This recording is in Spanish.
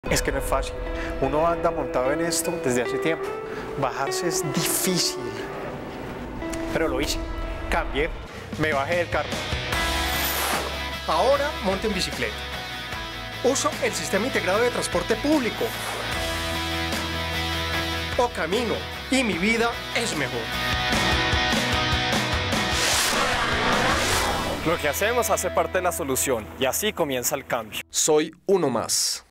Es que no es fácil. Uno anda montado en esto desde hace tiempo. Bajarse es difícil. Pero lo hice. Cambié. Me bajé del carro. Ahora monto en bicicleta. Uso el sistema integrado de transporte público. O camino y mi vida es mejor. Lo que hacemos hace parte de la solución y así comienza el cambio. Soy uno más.